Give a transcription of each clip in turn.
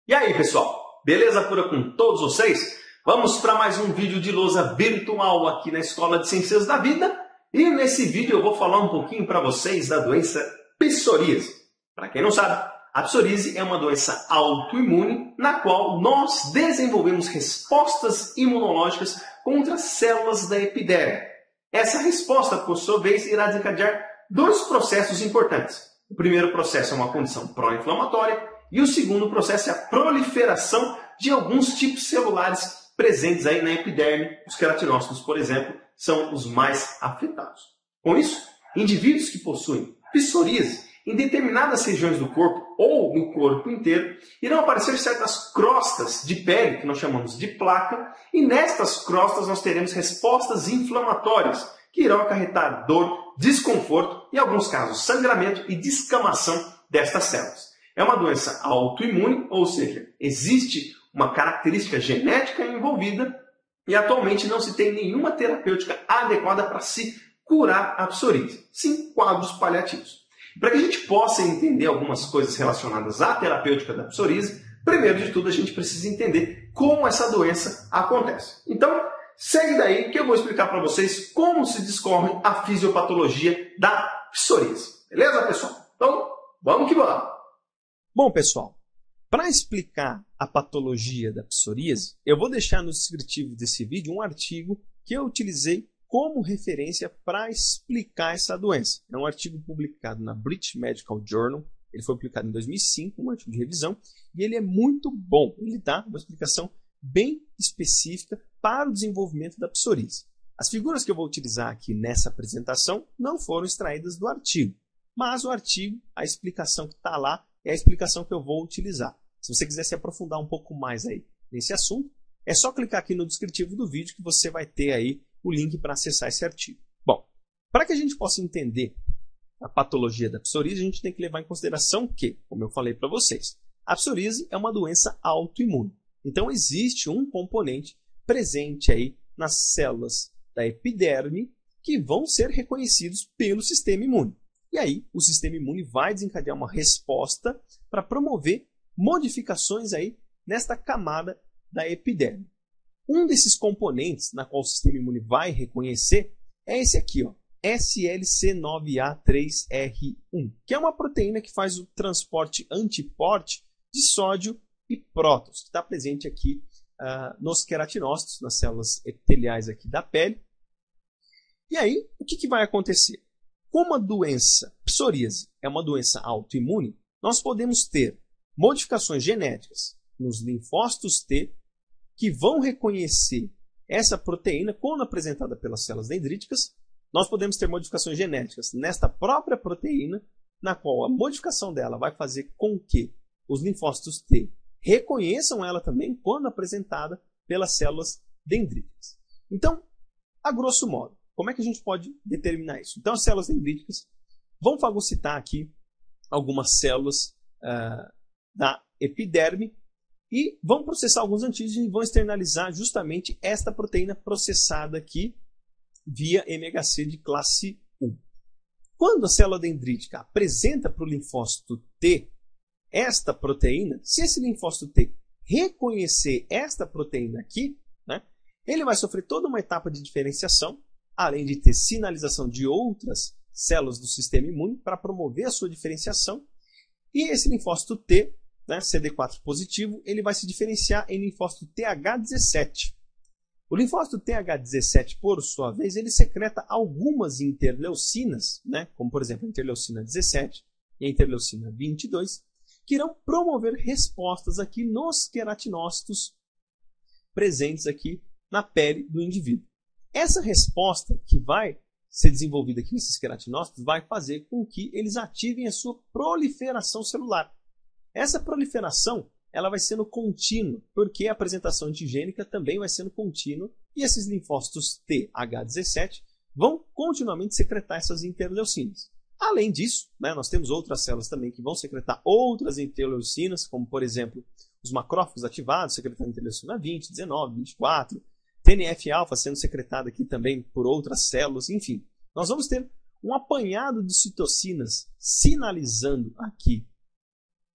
E aí, pessoal? Beleza pura com todos vocês? Vamos para mais um vídeo de lousa virtual aqui na Escola de Ciências da Vida. E nesse vídeo eu vou falar um pouquinho para vocês da doença psoríase. Para quem não sabe, a psoríase é uma doença autoimune na qual nós desenvolvemos respostas imunológicas contra células da epiderme. Essa resposta, por sua vez, irá desencadear dois processos importantes. O primeiro processo é uma condição pró-inflamatória e o segundo processo é a proliferação de alguns tipos celulares presentes aí na epiderme. Os queratinócitos, por exemplo, são os mais afetados. Com isso, indivíduos que possuem psoríase em determinadas regiões do corpo ou no corpo inteiro, irão aparecer certas crostas de pele, que nós chamamos de placa, e nestas crostas nós teremos respostas inflamatórias, que irão acarretar dor, desconforto e, em alguns casos, sangramento e descamação destas células. É uma doença autoimune, ou seja, existe uma característica genética envolvida e atualmente não se tem nenhuma terapêutica adequada para se curar a psoríase, sim quadros paliativos. Para que a gente possa entender algumas coisas relacionadas à terapêutica da psoríase, primeiro de tudo a gente precisa entender como essa doença acontece. Então, segue daí que eu vou explicar para vocês como se discorre a fisiopatologia da psoríase. Beleza, pessoal? Então, vamos que vamos! Bom, pessoal, para explicar a patologia da psoríase, eu vou deixar no descritivo desse vídeo um artigo que eu utilizei como referência para explicar essa doença. É um artigo publicado na British Medical Journal, ele foi publicado em 2005, um artigo de revisão, e ele é muito bom. Ele dá uma explicação bem específica para o desenvolvimento da psoríase. As figuras que eu vou utilizar aqui nessa apresentação não foram extraídas do artigo, mas o artigo, a explicação que está lá, é a explicação que eu vou utilizar. Se você quiser se aprofundar um pouco mais aí nesse assunto, é só clicar aqui no descritivo do vídeo que você vai ter aí o link para acessar esse artigo. Bom, para que a gente possa entender a patologia da psoríase, a gente tem que levar em consideração que, como eu falei para vocês, a psoríase é uma doença autoimune. Então existe um componente presente aí nas células da epiderme que vão ser reconhecidos pelo sistema imune. E aí, o sistema imune vai desencadear uma resposta para promover modificações aí nesta camada da epiderme. Um desses componentes na qual o sistema imune vai reconhecer é esse aqui, ó, SLC9A3R1, que é uma proteína que faz o transporte antiporte de sódio e prótons, que está presente aqui nos queratinócitos, nas células epiteliais aqui da pele. E aí, o que vai acontecer? Como a doença psoríase é uma doença autoimune, nós podemos ter modificações genéticas nos linfócitos T que vão reconhecer essa proteína quando apresentada pelas células dendríticas. Nós podemos ter modificações genéticas nesta própria proteína, na qual a modificação dela vai fazer com que os linfócitos T reconheçam ela também quando apresentada pelas células dendríticas. Então, a grosso modo, como é que a gente pode determinar isso? Então, as células dendríticas vão fagocitar aqui algumas células da epiderme e vão processar alguns antígenos e vão externalizar justamente esta proteína processada aqui via MHC de classe 1. Quando a célula dendrítica apresenta para o linfócito T esta proteína, se esse linfócito T reconhecer esta proteína aqui, né, ele vai sofrer toda uma etapa de diferenciação, além de ter sinalização de outras células do sistema imune para promover a sua diferenciação. E esse linfócito T, né, CD4 positivo, ele vai se diferenciar em linfócito TH17. O linfócito TH17, por sua vez, ele secreta algumas interleucinas, né, como por exemplo a interleucina 17 e a interleucina 22, que irão promover respostas aqui nos queratinócitos presentes aqui na pele do indivíduo. Essa resposta que vai ser desenvolvida aqui nesses queratinócitos vai fazer com que eles ativem a sua proliferação celular. Essa proliferação ela vai sendo contínua, porque a apresentação antigênica também vai sendo contínua e esses linfócitos TH17 vão continuamente secretar essas interleucinas. Além disso, né, nós temos outras células também que vão secretar outras interleucinas, como por exemplo os macrófagos ativados, secretando interleucina 20, 19, 24, TNF-alfa sendo secretado aqui também por outras células, enfim. Nós vamos ter um apanhado de citocinas sinalizando aqui na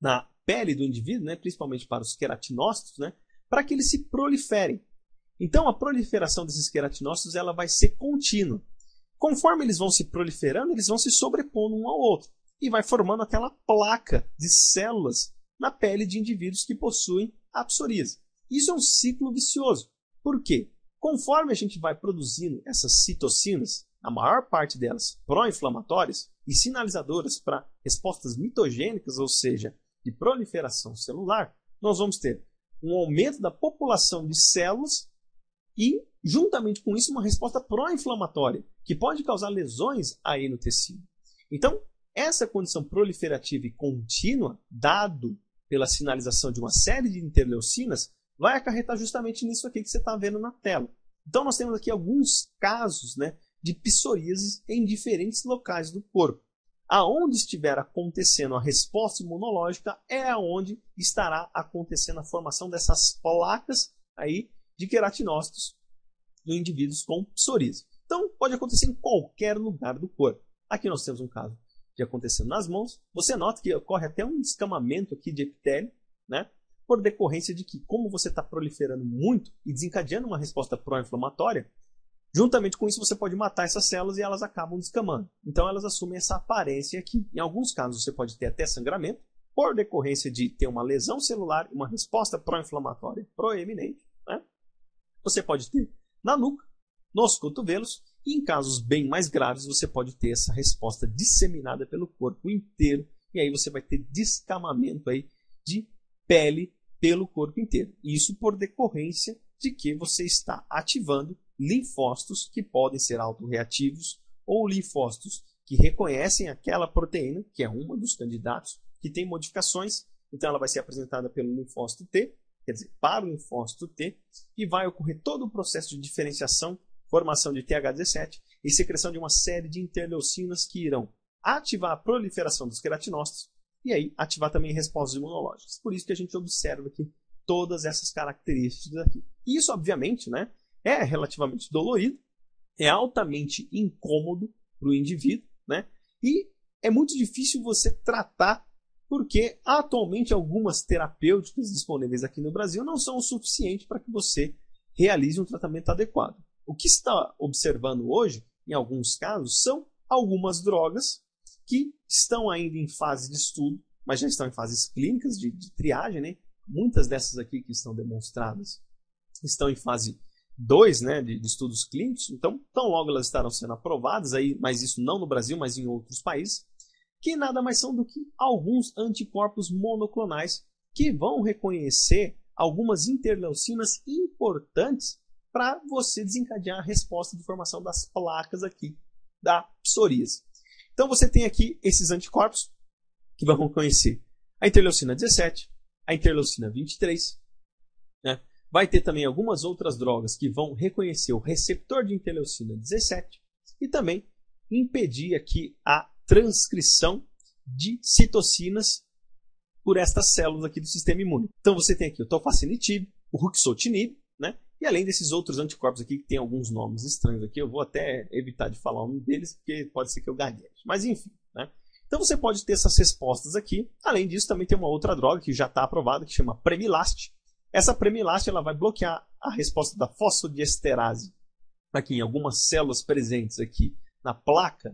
pele do indivíduo, né, principalmente para os queratinócitos, né, para que eles se proliferem. Então, a proliferação desses queratinócitos ela vai ser contínua. Conforme eles vão se proliferando, eles vão se sobrepondo um ao outro e vai formando aquela placa de células na pele de indivíduos que possuem a psoríase. Isso é um ciclo vicioso. Por quê? Conforme a gente vai produzindo essas citocinas, a maior parte delas pró-inflamatórias e sinalizadoras para respostas mitogênicas, ou seja, de proliferação celular, nós vamos ter um aumento da população de células e, juntamente com isso, uma resposta pró-inflamatória, que pode causar lesões aí no tecido. Então, essa condição proliferativa e contínua, dado pela sinalização de uma série de interleucinas, vai acarretar justamente nisso aqui que você está vendo na tela. Então, nós temos aqui alguns casos, né, de psoríase em diferentes locais do corpo. Aonde estiver acontecendo a resposta imunológica é aonde estará acontecendo a formação dessas placas aí de queratinócitos em indivíduos com psoríase. Então, pode acontecer em qualquer lugar do corpo. Aqui nós temos um caso de acontecendo nas mãos. Você nota que ocorre até um descamamento aqui de epitélio, né? Por decorrência de que, como você está proliferando muito e desencadeando uma resposta pró-inflamatória, juntamente com isso você pode matar essas células e elas acabam descamando. Então elas assumem essa aparência aqui. Em alguns casos você pode ter até sangramento, por decorrência de ter uma lesão celular e uma resposta pró-inflamatória proeminente, né? Você pode ter na nuca, nos cotovelos, e em casos bem mais graves você pode ter essa resposta disseminada pelo corpo inteiro, e aí você vai ter descamamento aí de pele pelo corpo inteiro. Isso por decorrência de que você está ativando linfócitos que podem ser autorreativos ou linfócitos que reconhecem aquela proteína, que é uma dos candidatos, que tem modificações. Então ela vai ser apresentada pelo linfócito T, quer dizer, para o linfócito T, e vai ocorrer todo o processo de diferenciação, formação de TH17 e secreção de uma série de interleucinas que irão ativar a proliferação dos queratinócitos e aí ativar também respostas imunológicas. Por isso que a gente observa aqui todas essas características aqui. Isso, obviamente, né, é relativamente dolorido, é altamente incômodo para o indivíduo, né, e é muito difícil você tratar, porque atualmente algumas terapêuticas disponíveis aqui no Brasil não são o suficiente para que você realize um tratamento adequado. O que está observando hoje, em alguns casos, são algumas drogas que estão ainda em fase de estudo, mas já estão em fases clínicas de triagem, né? Muitas dessas aqui que estão demonstradas estão em fase 2, né, de estudos clínicos, então tão logo elas estarão sendo aprovadas, aí, mas isso não no Brasil, mas em outros países, que nada mais são do que alguns anticorpos monoclonais que vão reconhecer algumas interleucinas importantes para você desencadear a resposta de formação das placas aqui da psoríase. Então você tem aqui esses anticorpos que vão reconhecer a interleucina 17, a interleucina 23, né? Vai ter também algumas outras drogas que vão reconhecer o receptor de interleucina 17 e também impedir aqui a transcrição de citocinas por estas células aqui do sistema imune. Então você tem aqui o tofacitinib, o ruxotinib, né? E além desses outros anticorpos aqui, que tem alguns nomes estranhos aqui, eu vou até evitar de falar um deles, porque pode ser que eu gagueje. Mas enfim, né? Então você pode ter essas respostas aqui. Além disso, também tem uma outra droga que já está aprovada, que chama Premilast. Essa Premilast ela vai bloquear a resposta da fosfodiesterase aqui em algumas células presentes aqui na placa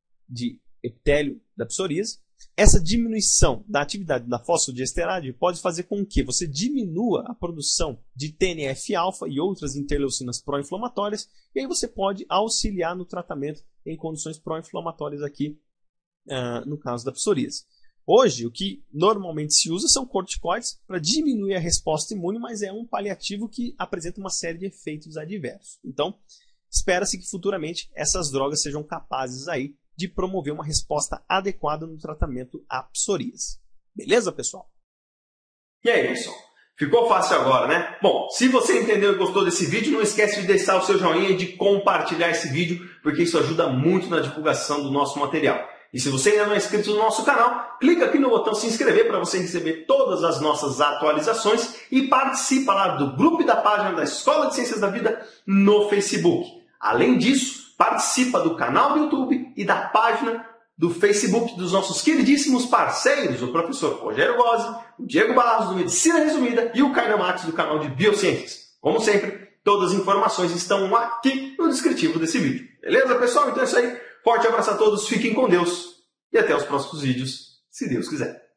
de epitélio da psoríase. Essa diminuição da atividade da fosfodiesterase pode fazer com que você diminua a produção de TNF-alfa e outras interleucinas pró-inflamatórias, e aí você pode auxiliar no tratamento em condições pró-inflamatórias aqui, no caso da psoríase. Hoje, o que normalmente se usa são corticoides para diminuir a resposta imune, mas é um paliativo que apresenta uma série de efeitos adversos. Então, espera-se que futuramente essas drogas sejam capazes aí de promover uma resposta adequada no tratamento à psoríase. Beleza, pessoal? E aí, pessoal? Ficou fácil agora, né? Bom, se você entendeu e gostou desse vídeo, não esquece de deixar o seu joinha e de compartilhar esse vídeo, porque isso ajuda muito na divulgação do nosso material. E se você ainda não é inscrito no nosso canal, clica aqui no botão se inscrever para você receber todas as nossas atualizações e participa lá do grupo e da página da Escola de Ciências da Vida no Facebook. Além disso, participa do canal do YouTube e da página do Facebook dos nossos queridíssimos parceiros, o professor Rogério Gozzi, o Diego Barros do Medicina Resumida e o Caio Matos do canal de Biociências. Como sempre, todas as informações estão aqui no descritivo desse vídeo. Beleza, pessoal? Então é isso aí. Forte abraço a todos, fiquem com Deus e até os próximos vídeos, se Deus quiser.